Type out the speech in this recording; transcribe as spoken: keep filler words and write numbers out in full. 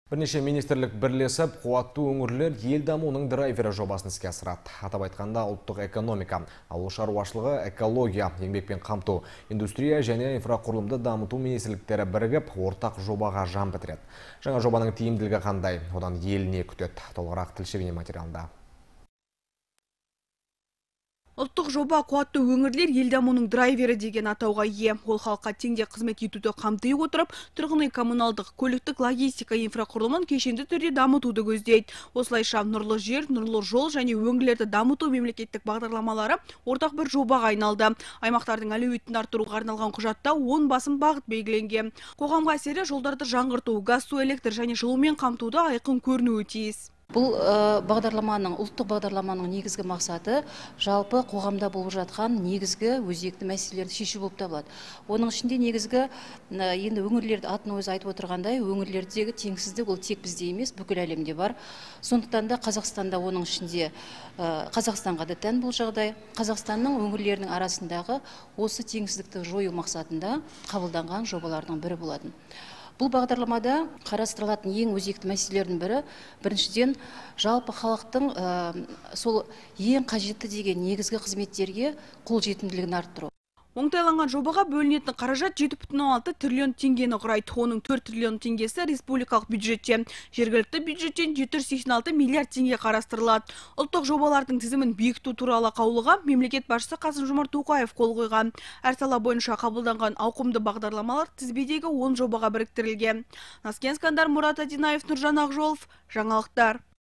Бірнеше министрлік бірлесіп, қуатты өңірлер ел дамуының драйвері жобасын іске асырады. Атап айтқанда ұлттық экономика, ауыл шаруашылығы, экология, еңбекпен қамту, индустрия және инфрақұрылымды дамыту министрліктері бірігіп, ортақ жобаға жан бітіреді. Жаңа жобаның тиімділігі қандай, одан ел не күтеді? Толығырақ тілші бейнематериалында. Ұлттық жоба қуатты өңірлер ел дамуының драйвері деген атауға ие. Ол халыққа теңде қызмет етуді қамти отырып, тұрғын үй коммуналдық, көліктік логистика инфрақұрылымын кешенді түрде дамытуды көздейді. Осылайша нұрлы жер, нұрлы жол және өңірлерді дамыту мемлекеттік бағдарламалары ортақ бір жобаға айналды. Аймақтардың әлеуетін арттыруға арналған құжатта он басым бағыт белгіленген. Қоғамға әсері жолдарды жаңғырту, газ, су, электр және жылумен қамтуды айқын көрінуі тиіс. Бұл бағдарламаның, ұлттық бағдарламаның негізгі мақсаты жалпы қоғамда болып жатқан негізгі өзекті мәселелерді шешу болып табылады. Оның ішінде негізгі енді өңірлерді атын өзі айтып отырғандай, өңірлердегі теңсіздік ол тек бізде емес, бүкіл әлемде бар. Сондықтан да Қазақстанда оның ішінде Қазақстанға да тән бұл жағдай. Қазақстанның өңірлерінің арасындағы осы теңсіздікті жою мақсатында қабылданған жобалардың бірі болатын. Бұл бағдарламада қарастырылатын ең өзекті мәселелердің бірі, біріншіден жалпы халықтың сол ең қажетті деген негізгі қызметтерге қолжетімділігін арттыру. Оңтайланған жобаға бөлінетін қаражат жеті бүтін оннан алты триллион теңгені құрайды. Оның төрт триллион теңгесі республикалық бюджетте, жергілікті бюджеттен жеті жүз сексен алты миллиард теңге қарастырылады. Ұлттық жобалардың тізімін бекіту туралы қаулыға мемлекет басшысы Қасым-Жомарт Тоқаев қол қойған. Әр сала бойынша қабылданған ауқымды бағдарламалар тізбедегі он жобаға біріктірілген. Наскен Скандар, Мұрат Адинаев, Нұржан Ақжолов, жаңалықтар.